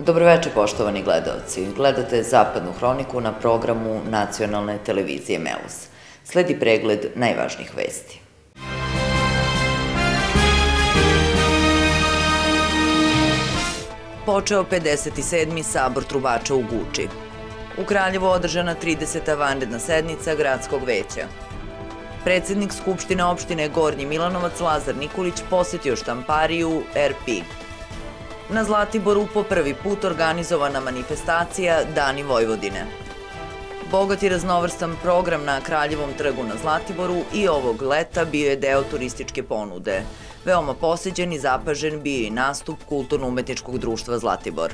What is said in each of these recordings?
Dobroveče, poštovani gledaoci. Gledate Zapadnu hroniku na programu nacionalne televizije MEUS. Sledi pregled najvažnijih vesti. Počeo 57. sabor trubača u Guči. U Kraljevu održana 30. vanredna sednica gradskog veća. Predsednik Skupštine opštine Gornji Milanovac Lazar Nikolić posetio štampariju RP. Na Zlatiboru po prvi put organizovana manifestacija Dani Vojvodine. Bogat i raznovrstan program na Kraljevom trgu na Zlatiboru i ovog leta bio je deo turističke ponude. Veoma posećen i zapažen bio je i nastup Kulturno-umetničkog društva Zlatibor.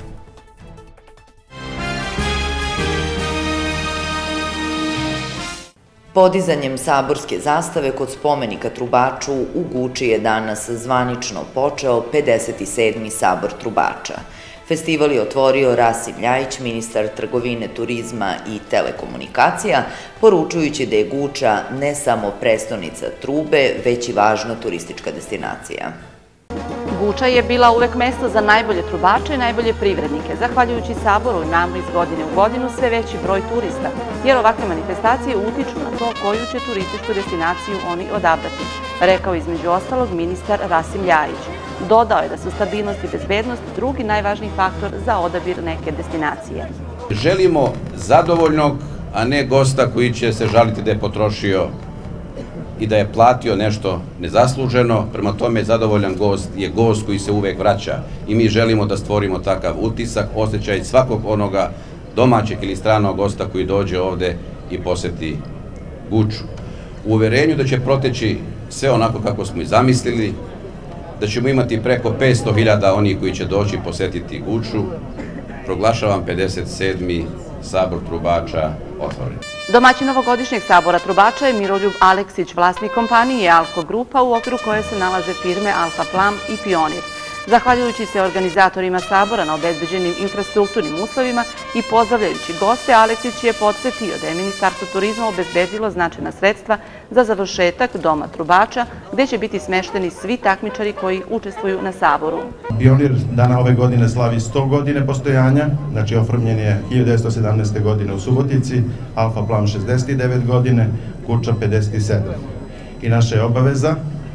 Podizanjem saborske zastave kod spomenika trubaču u Guči je danas zvanično počeo 57. sabor trubača. Festival je otvorio Rasim Ljajić, ministar trgovine, turizma i telekomunikacija, poručujući da je Guča ne samo prestonica trube, već i važna turistička destinacija. Guča je bila uvek mesto za najbolje trubače i najbolje privrednike. Zahvaljujući saboru nama iz godine u godinu sve veći broj turista, jer ovakve manifestacije utiču na to koju će turističku destinaciju oni odabrati, rekao između ostalog ministar Rasim Ljajić. Dodao je da su stabilnost i bezbednost drugi najvažniji faktor za odabir neke destinacije. Želimo zadovoljnog, a ne gosta koji će se žaliti da je potrošio i da je platio nešto nezasluženo. Prema tome, zadovoljan gost je gost koji se uvek vraća i mi želimo da stvorimo takav utisak, osjećaj svakog onoga domaćeg ili stranog gosta koji dođe ovde i poseti Guču. U uverenju da će proteći sve onako kako smo i zamislili, da ćemo imati preko 500.000 onih koji će doći i posetiti Guču, proglašavam 57. sabor trubača otvoren. Domaćin ovogodišnjeg sabora trubača je Miroljub Aleksić, vlasnik kompanije Alko Grupa, u okviru koje se nalaze firme Alfa Plam i Pionir. Zahvaljujući se organizatorima sabora na obezbeđenim infrastrukturnim uslovima i pozdravljajući goste, Aleksić je podsjetio da je Ministarstvo turizma obezbedilo značajna sredstva za završetak Doma trubača, gde će biti smešteni svi takmičari koji učestvuju na saboru. Pionir dana ove godine slavi 100 godine postojanja, znači oformljen je 1917. godine u Subotici, Alfa Plam 69 godine, Guča 57. I naša je obaveza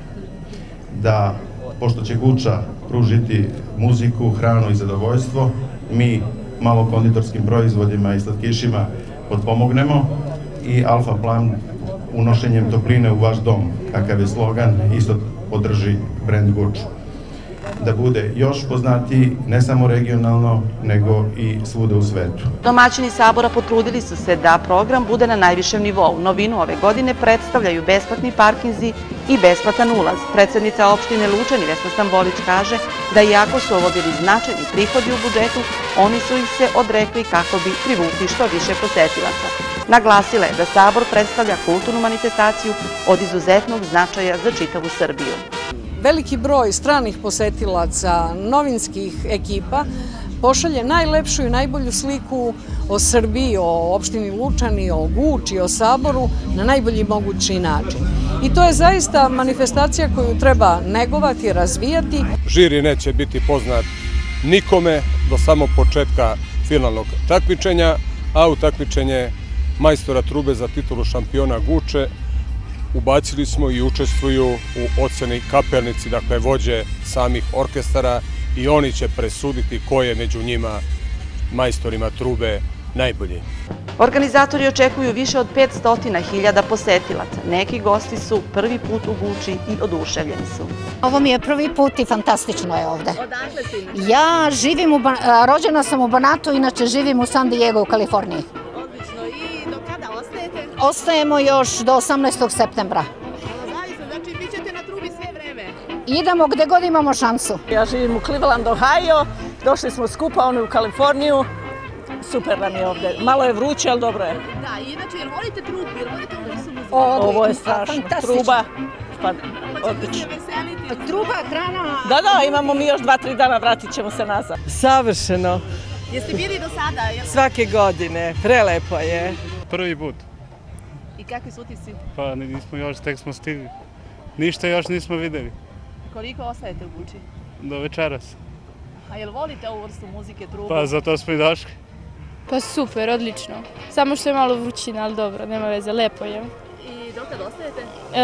da, pošto će Guča pružiti muziku, hranu i zadovoljstvo, mi malo konditorskim proizvodima i slatkišima potpomognemo i Alfa Plam unošenjem topline u vaš dom, kakav je slogan, isto podrži brend Guču. Da bude još poznatiji ne samo regionalno, nego i svuda u svetu. Domaćini sabora potrudili su se da program bude na najvišem nivou. Novinu ove godine predstavljaju besplatni parkinzi i besplatan ulaz. Predsednica opštine Lučani Vesna Stambolić kaže da iako su ovo bili značajni prihodi u budžetu, oni su ih se odrekli kako bi privukli što više posetilaca. Naglasila je da sabor predstavlja kulturnu manifestaciju od izuzetnog značaja za čitavu Srbiju. Veliki broj stranih posetilaca, novinskih ekipa pošalje najlepšu i najbolju sliku o Srbiji, o opštini Lučani, o Guči, o saboru na najbolji mogući način. I to je zaista manifestacija koju treba negovati, razvijati. Žiri neće biti poznat nikome do samog početka finalnog takmičenja, a u takmičenje majstora trube za titulu šampiona Guče ubacili smo i učestvuju u oceni kapelnici, dakle vođe samih orkestara, i oni će presuditi ko je među njima, majstorima trube, najbolji. Organizatori očekuju više od 500.000 posetilaca. Neki gosti su prvi put u Guči i oduševljeni su. Ovo mi je prvi put i fantastično je ovde. Odakle si? Ja rođena sam u Banatu, inače živim u San Diego u Kaliforniji. Odlično. I do kada ostajete? Ostajemo još do 18. septembra. Zavisno, znači vi ćete na trubi sve vreme. Idemo gde god imamo šansu. Ja živim u Cleveland, Ohio. Došli smo skupa, oni u Kaliforniju. Super nam je ovde. Malo je vruće, ali dobro je. Da, i inače, jer volite trubu, jer volite ovu vrstu muzike? Ovo je strašno. Truba. Odlično. Truba, hrana... Da, imamo mi još 2-3 dana, vratit ćemo se nazad. Savršeno. Jeste bili do sada? Svake godine. Prelepo je. Prvi put. I kakvi su utisci? Pa nismo još, tek smo stigli. Ništa još nismo videli. Koliko ostajete u Guči? Do večeras. A jel volite ovu vrstu muzike, trubu? Pa zato smo i došli. Pa super, odlično. Samo što je malo vrućina, ali dobro, nema veze, lepo je. I dokad ostajete?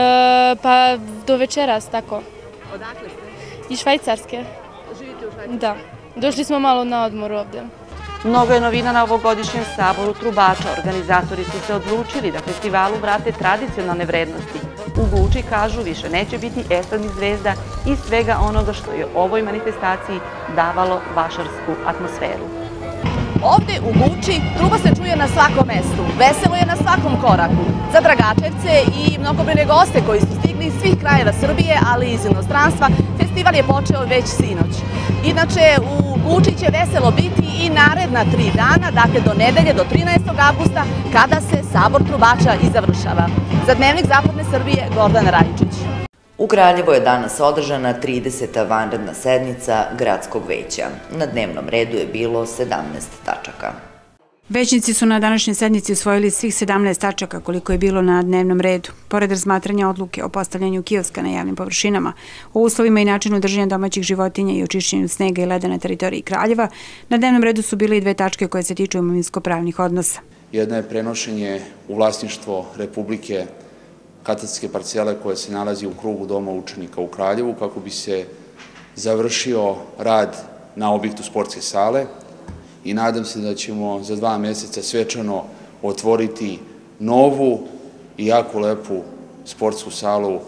Pa do večeras, tako. Odakle ste? Iz Švajcarske. Živite u Švajcarskoj? Da. Došli smo malo na odmor ovde. Mnogo je novina na ovogodišnjem saboru trubača. Organizatori su se odlučili da festivalu vrate tradicionalne vrednosti. U Guči kažu više neće biti estradnih zvezda i svega onoga što je ovoj manifestaciji davalo vašarsku atmosferu. Ovde u Guči truba se čuje na svakom mestu, veselo je na svakom koraku. Za Dragačevce i mnogobrojne goste koji su stigli iz svih krajeva Srbije, ali i iz inostranstva, festival je počeo već sinoć. Inače, u Guči će veselo biti i naredna 3 dana, dakle do nedelje, do 13. avgusta, kada se sabor trubača i završava. Za Dnevnik Zapadne Srbije, Gordana Rajičić. U Kraljevu je danas održana 30. vanredna sednica Gradskog veća. Na dnevnom redu je bilo 17 tačaka. Većnici su na današnjoj sednici usvojili svih 17 tačaka koliko je bilo na dnevnom redu. Pored razmatranja odluke o postavljanju kioska na javnim površinama, o uslovima i načinu držanja domaćih životinja i očišćenju snega i leda na teritoriji Kraljeva, na dnevnom redu su bile i 2 tačke koje se tiču imovinsko-pravnih odnosa. Jedna je prenošenje u vlasništvo Republike katastarske parcele koja se nalazi u krugu Doma učenika u Kraljevu kako bi se završio rad na objektu sportske sale i nadam se da ćemo za 2 meseca svečano otvoriti novu i jako lepu sportsku salu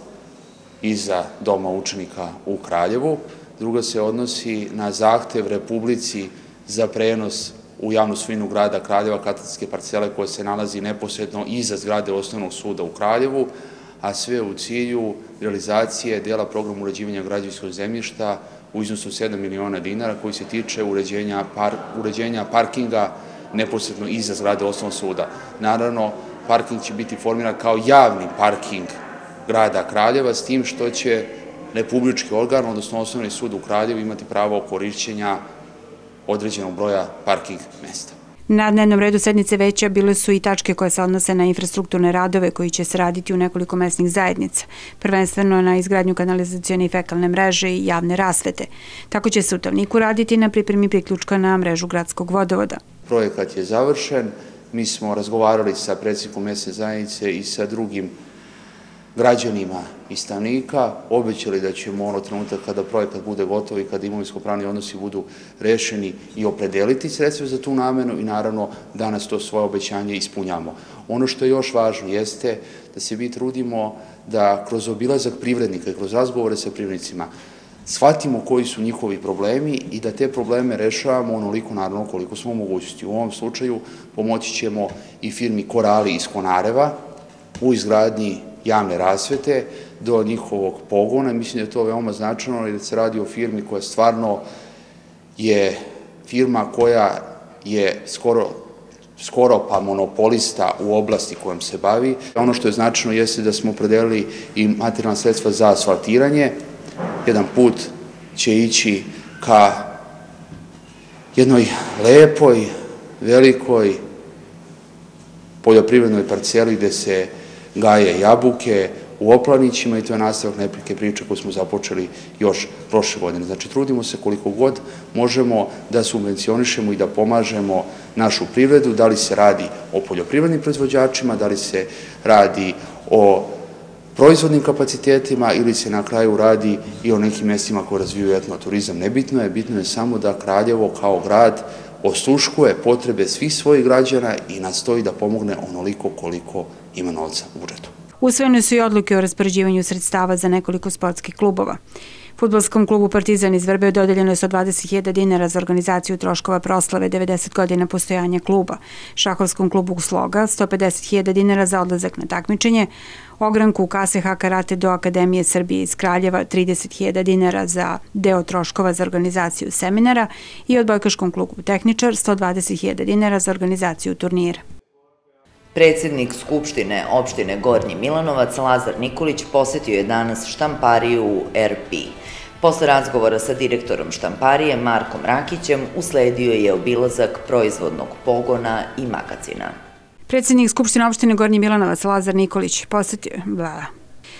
iza Doma učenika u Kraljevu. Druga se odnosi na zahtev Republici za prenos u javnu svojinu grada Kraljeva katastarske parcele koja se nalazi neposredno iza zgrade Osnovnog suda u Kraljevu, a sve u cilju realizacije dela programa uređivanja građevinskog zemljišta u iznosu 7 miliona dinara koji se tiče uređenja parkinga neposredno iza zgrade Osnovnog suda. Naravno, parking će biti formiran kao javni parking grada Kraljeva, s tim što će republički organ, odnosno Osnovni sud u Kraljevu, imati pravo korišćenja određenog broja parking mesta. Na dnevnom redu sednice veća bile su i tačke koje se odnose na infrastrukturne radove koji će se raditi u nekoliko mesnih zajednica, prvenstveno na izgradnju kanalizacione i fekalne mreže i javne rasvete. Tako će se u Tavniku raditi na pripremi priključka na mrežu gradskog vodovoda. Projekat je završen, mi smo razgovarali sa predsjednikom mesne zajednice i sa drugim građanima iz Tavnika, obećali da ćemo ono trenutak kada projekat bude gotov i kada imovinsko-pravni odnosi budu rešeni i opredeliti sredstva za tu namenu i naravno danas to svoje obećanje ispunjamo. Ono što je još važno jeste da se mi trudimo da kroz obilazak privrednika i kroz razgovore sa privrednicima shvatimo koji su njihovi problemi i da te probleme rešavamo onoliko naravno koliko smo u mogućnosti. U ovom slučaju pomoći ćemo i firmi Korali iz Konareva u izgradnji javne rasvete do njihovog pogona. Mislim da je to veoma značajno i da se radi o firmi koja stvarno je firma koja je skoro pa monopolista u oblasti kojom se bavi. Ono što je značajno jeste da smo opredelili i materijalna sredstva za asfaltiranje. Jedan put će ići ka jednoj lepoj, velikoj poljoprivrednoj parceli gde se gaje jabuke u Oplanićima i to je nastavak neke priče koju smo započeli još prošle godine. Znači, trudimo se koliko god možemo da subvencionišemo i da pomažemo našu privredu, da li se radi o poljoprivrednim proizvođačima, da li se radi o proizvodnim kapacitetima ili se na kraju radi i o nekim mestima koje razvijaju etnoturizam. Nebitno je, bitno je samo da Kraljevo kao grad osluškuje potrebe svih svojih građana i nastoji da pomogne onoliko koliko ima novca u budžetu. Usvojene su i odluke o raspoređivanju sredstava za nekoliko sportskih klubova. Fudbalskom klubu Partizan iz Vrbe dodeljeno je 120.000 dinara za organizaciju troškova proslave 90 godina postojanja kluba, šahovskom klubu Sloga 150.000 dinara za odlazak na takmičenje, ogranku KSH Karate do Akademije Srbije iz Kraljeva 30.000 dinara za deo troškova za organizaciju seminara i odbojkaškom klubu Tehničar 120.000 dinara za organizaciju turnira. Predsjednik Skupštine opštine Gornji Milanovac Lazar Nikolić posetio je danas štampariju u RP. Posle razgovora sa direktorom štamparije Markom Rakićem usledio je obilazak proizvodnog pogona i magacina. Predsjednik Skupštine opštine Gornji Milanovac Lazar Nikolić posetio je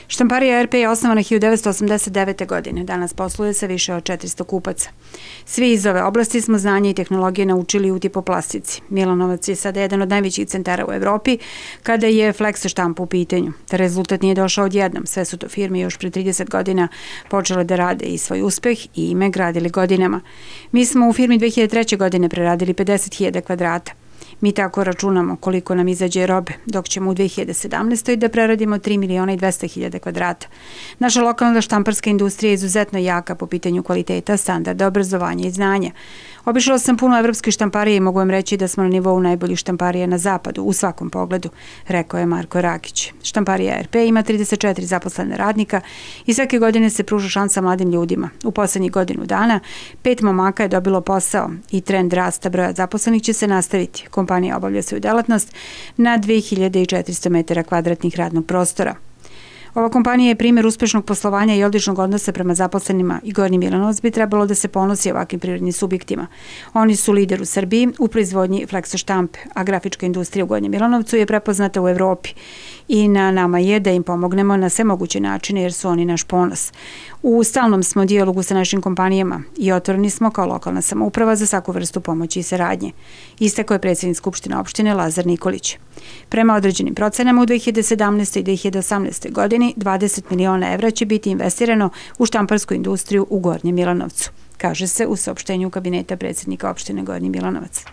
Štamparija RP je osnovana 1989. godine. Danas posluje sa više od 400 kupaca. Svi iz ove oblasti smo znanje i tehnologije naučili u tipoplastici. Milanovac je sada jedan od najvećih centara u Evropi kada je Flex štampa u pitanju. Rezultat nije došao odjednom. Sve su to firme još pre 30 godina počele da rade i svoj uspeh i ime gradili godinama. Mi smo u firmi 2003. godine preradili 50.000 kvadrata. Mi tako računamo koliko nam izađe robe, dok ćemo u 2017. da preradimo 3.200.000 kvadrata. Naša lokalna štamparska industrija je izuzetno jaka po pitanju kvaliteta, standarda, obrazovanja i znanja. Obišla sam puno evropske štamparije i mogu vam reći da smo na nivou najboljih štamparija na zapadu, u svakom pogledu, rekao je Marko Rakić. Štamparija RP ima 34 zaposlene radnika i svake godine se pruža šansa mladim ljudima. U poslednjih godinu dana 5 momaka je dobilo posao i trend rasta broja zaposlenih će se nastaviti. Kompanija obavlja svoju delatnost na 2400 metara kvadratnih radnog prostora. Ova kompanija je primjer uspešnog poslovanja i odličnog odnosa prema zaposlenima i Gornji Milanovac bi trebalo da se ponosi ovakvim privrednim subjektima. Oni su lider u Srbiji u proizvodnji Flexo štampe, a grafička industrija u Gornjem Milanovcu je prepoznata u Evropi i na nama je da im pomognemo na sve moguće načine jer su oni naš ponos. U stalnom smo dijalogu sa našim kompanijama i otvoreni smo kao lokalna samouprava za svaku vrstu pomoći i saradnje. Istakao je predsjednik Skupštine opštine Lazar Nikolić. Prema određenim procenama u 2017. i 2018. godini 20 miliona evra će biti investirano u štamparsku industriju u Gornjem Milanovcu, kaže se u saopštenju kabineta predsjednika opštine Gornji Milanovac.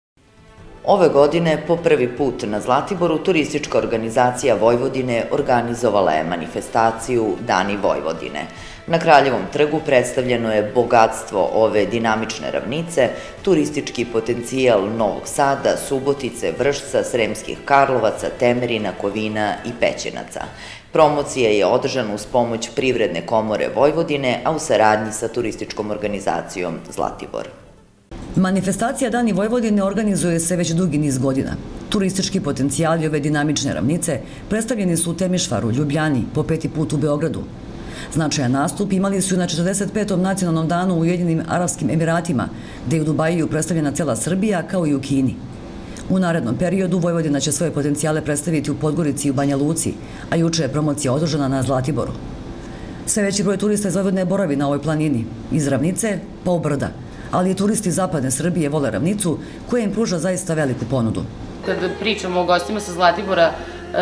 Ove godine po prvi put na Zlatiboru turistička organizacija Vojvodine organizovala je manifestaciju Dani Vojvodine. Na Kraljevom trgu predstavljeno je bogatstvo ove dinamične ravnice, turistički potencijal Novog Sada, Subotice, Vršca, Sremskih Karlovaca, Temerina, Kovina i Pećinaca. Promocija je održana uz pomoć Privredne komore Vojvodine, a u saradnji sa turističkom organizacijom Zlatibor. Manifestacija Dani Vojvodine organizuje se već dugi niz godina. Turistički potencijali ove dinamične ravnice predstavljeni su u Temišvaru, Ljubljani, po 5. put u Beogradu. Značajan nastup imali su i na 45. nacionalnom danu u Ujedinjenim Arapskim Emiratima, gde je u Dubaju predstavljena cela Srbija, kao i u Kini. U narednom periodu Vojvodina će svoje potencijale predstaviti u Podgorici i u Banja Luci, a juče je promocija održana na Zlatiboru. Sve veći broj turista iz Vojvodine boravi na ovoj planini, iz ravnice pa u brda, ali i turisti zapadne Srbije vole ravnicu koja im pruža zaista veliku ponudu. Kada pričamo o gostima sa Zlatibora,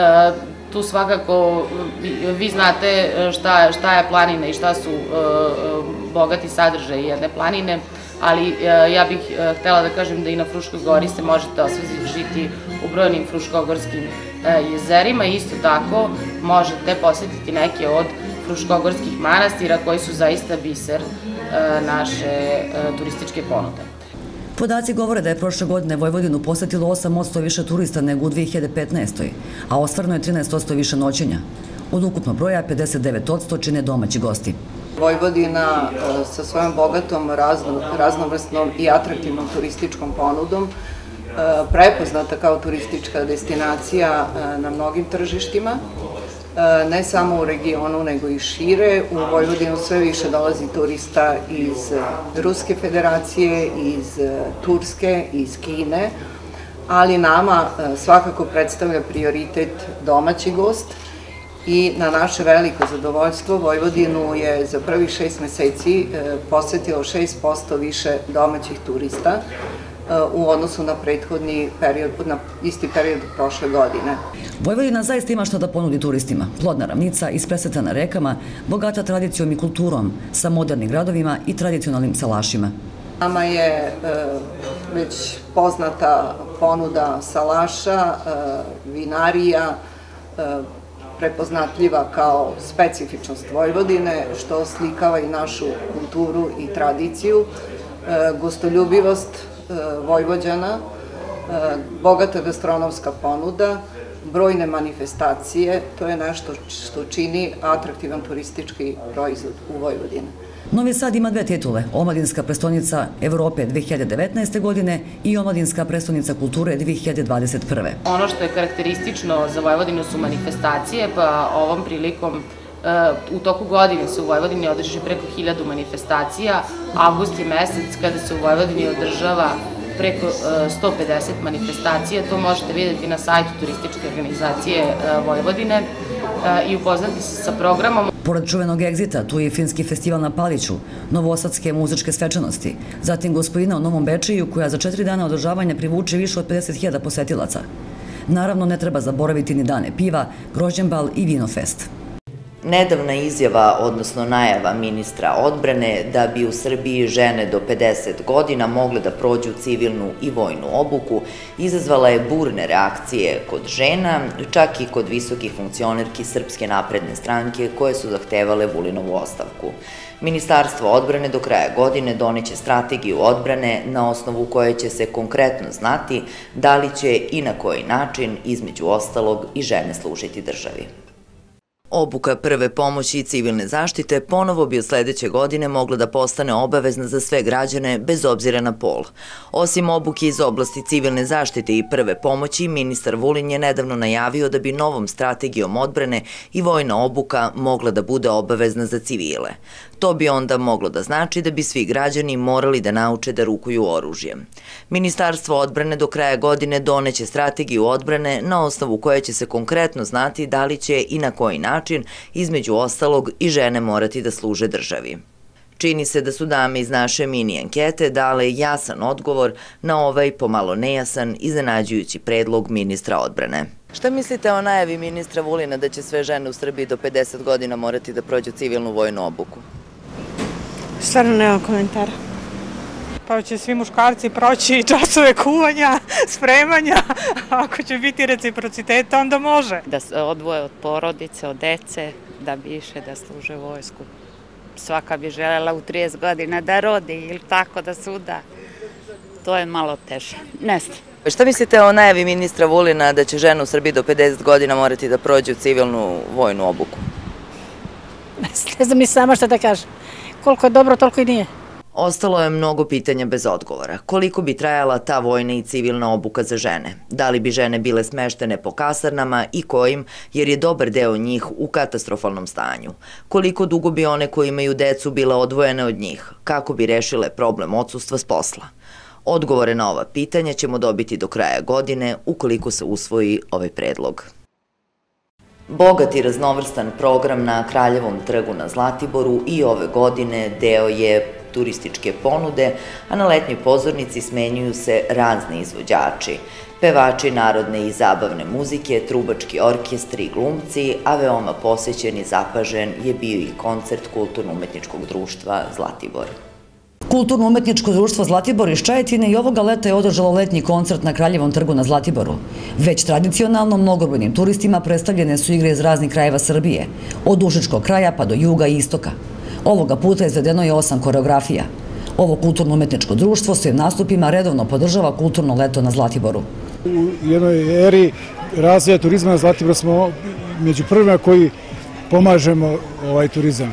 tu svakako vi znate šta je planina i šta su bogati sadržaji jedne planine, ali ja bih htela da kažem da i na Fruškoj gori se možete osvežiti u brojnim fruškogorskim jezerima i isto tako možete posjetiti neke od fruškogorskih manastira koji su zaista biser naše turističke ponude. Podaci govore da je prošle godine Vojvodinu posetilo 8% više turista nego u 2015. a ostvareno je 13% više noćenja. Od ukupnog broja 59% čine domaći gosti. Vojvodina sa svojom bogatom, raznovrsnom i atraktivnom turističkom ponudom prepoznata kao turistička destinacija na mnogim tržištima, ne samo u regionu nego i šire. U Vojvodinu sve više dolazi turista iz Ruske federacije, iz Turske, iz Kine, ali nama svakako predstavlja prioritet domaći gost i na naše veliko zadovoljstvo Vojvodinu je za prvih 6 meseci posetilo 6% više domaćih turista u odnosu na prethodni period, na isti period prošle godine. Vojvodina zaista ima što da ponudi turistima. Plodna ravnica, ispresretana rekama, bogata tradicijom i kulturom, sa modernim gradovima i tradicionalnim salašima. Nama je već poznata ponuda salaša, vinarija, prepoznatljiva kao specifičnost Vojvodine, što slikava i našu kulturu i tradiciju, gostoljubivost Vojvođana, bogata gastronomska ponuda, brojne manifestacije, to je nešto što čini atraktivan turistički proizvod u Vojvodini. Novi Sad ima 2 titule, Omladinska prestonica Evrope 2019. godine i Omladinska prestonica kulture 2021. Ono što je karakteristično za Vojvodinu su manifestacije, pa ovom prilikom u toku godine se u Vojvodini održi preko 1000 manifestacija. Avgust je mesec kada se u Vojvodini održava preko 150 manifestacija, to možete vidjeti na sajtu Turističke organizacije Vojvodine i upoznati se sa programom. Pored čuvenog Egzita, tu je i Finski festival na Paliću, novosadske muzičke svečanosti, zatim Gospojina u Novom Bečeju koja za 4 dana održavanja privuče više od 50.000 posetilaca. Naravno, ne treba zaboraviti ni dane piva, grožđenbal i vinofest. Nedavna izjava, odnosno najava ministra odbrane da bi u Srbiji žene do 50 godina mogle da prođu civilnu i vojnu obuku, izazvala je burne reakcije kod žena, čak i kod visokih funkcionerki Srpske napredne stranke koje su zahtevale Vulinovu ostavku. Ministarstvo odbrane do kraja godine doneće strategiju odbrane na osnovu koje će se konkretno znati da li će i na koji način, između ostalog, i žene služiti državi. Obuka prve pomoći i civilne zaštite ponovo bi od sledeće godine mogla da postane obavezna za sve građane bez obzira na pol. Osim obuke iz oblasti civilne zaštite i prve pomoći, ministar Vulin je nedavno najavio da bi novom strategijom odbrane i vojna obuka mogla da bude obavezna za civile. To bi onda moglo da znači da bi svi građani morali da nauče da rukuju oružjem. Ministarstvo odbrane do kraja godine doneće strategiju odbrane na osnovu koje će se konkretno znati da li će i na koji način, između ostalog, i žene morati da služe državi. Čini se da su dame iz naše mini ankete dale jasan odgovor na ovaj pomalo nejasan, iznenađujući predlog ministra odbrane. Šta mislite o najavi ministra Vulina da će sve žene u Srbiji do 50 godina morati da prođu civilnu vojnu obuku? Stvarno nemam komentara. Pa će svi muškarci proći časove kuvanja, spremanja, ako će biti reciprociteta, onda može. Da se odvoje od porodice, od dece, da bi išle da služe vojsku. Svaka bi želela u 30 godina da rodi ili tako da se uda. To je malo teže. Ne znam. Šta mislite o najavi ministra Vulina da će žene u Srbiji do 50 godina morati da prođu civilnu vojnu obuku? Ne znam ni sama šta da kažem. Koliko je dobro, toliko i nije. Ostalo je mnogo pitanja bez odgovora. Koliko bi trajala ta vojna i civilna obuka za žene? Da li bi žene bile smeštene po kasarnama i kojim, jer je dobar deo njih u katastrofalnom stanju? Koliko dugo bi one koji imaju decu bile odvojene od njih? Kako bi rešile problem odsustva s posla? Odgovore na ova pitanja ćemo dobiti do kraja godine ukoliko se usvoji ovaj predlog. Bogat i raznovrstan program na Kraljevom trgu na Zlatiboru i ove godine deo je turističke ponude, a na letnjoj pozornici smenjuju se razni izvođači. Pevači narodne i zabavne muzike, trubački orkestri i glumci, a veoma posećen i zapažen je bio i koncert Kulturno-umetničkog društva Zlatibor. Kulturno-umetničko društvo Zlatibor iz Čajetine i ovoga leta je održalo letnji koncert na Kraljevom trgu na Zlatiboru. Već tradicionalno mnogobrojnim turistima predstavljene su igre iz raznih krajeva Srbije, od Užičkog kraja pa do juga i istoka. Ovoga puta izvedeno je 8 koreografija. Ovo kulturno-umetničko društvo svojim nastupima redovno podržava kulturno leto na Zlatiboru. U jednoj eri razvoja turizma na Zlatiboru smo među prvima koji pomažemo ovaj turizam.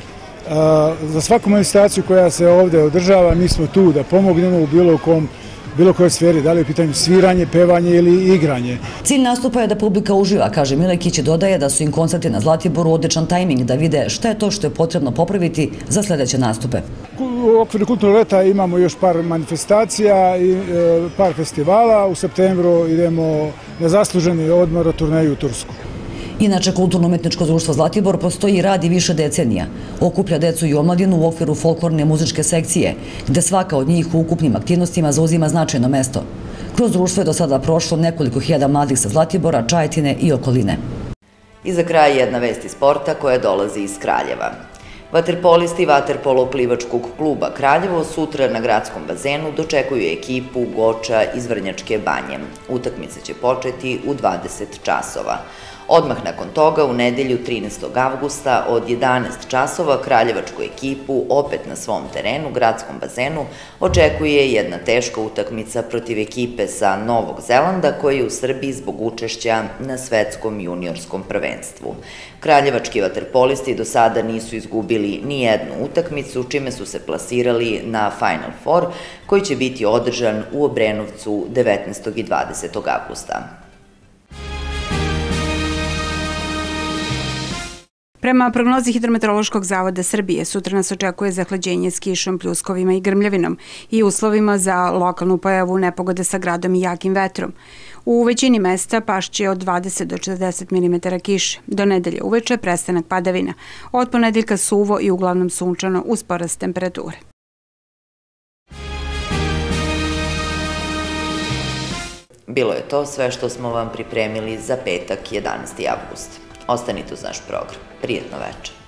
Za svaku manifestaciju koja se ovde održava, mi smo tu da pomognemo u bilo kojoj sferi, da li je u pitanju sviranje, pevanje ili igranje. Cilj nastupa je da publika uživa, kaže Milekić i dodaje da su im koncerti na Zlatiboru odličan tajming da vide šta je to što je potrebno popraviti za sledeće nastupe. U okviru kulturnog leta imamo još par manifestacija i par festivala. U septembru idemo na zasluženi odmor od turneju u Tursku. Inače, Kulturno-umetničko društvo Zlatibor postoji i radi više decenija. Okuplja decu i omladinu u okviru folklorne muzičke sekcije, gde svaka od njih u ukupnim aktivnostima zauzima značajno mesto. Kroz društvo je do sada prošlo nekoliko hiljada mladih sa Zlatibora, Čajetine i okoline. I za kraj jedna vest iz sporta koja dolazi iz Kraljeva. Vaterpolisti Vaterpolo-plivačkog kluba Kraljevo sutra na gradskom bazenu dočekuju ekipu Goča iz Vrnjačke Banje. Utakmica će početi u 20 časova. Odmah nakon toga, u nedelju 13. avgusta od 11 časova kraljevačku ekipu opet na svom terenu, gradskom bazenu, očekuje jedna teška utakmica protiv ekipe sa Novog Zelanda koji je u Srbiji zbog učešća na svetskom juniorskom prvenstvu. Kraljevački vaterpolisti do sada nisu izgubili ni jednu utakmicu, čime su se plasirali na Final Four koji će biti održan u Obrenovcu 19. i 20. avgusta. Prema prognozi Hidrometeorološkog zavoda Srbije, sutra nas očekuje zahlađenje s kišom, pljuskovima i grmljavinom i uslovima za lokalnu pojavu nepogode sa gradom i jakim vetrom. U većini mesta pašće od 20 do 40 mm kiše. Do nedelje uveče prestanak padavina. Od ponedeljka suvo i uglavnom sunčano uz porast temperature. Bilo je to sve što smo vam pripremili za petak 11. avgust. Ostanite uz naš program. Prijetno večer.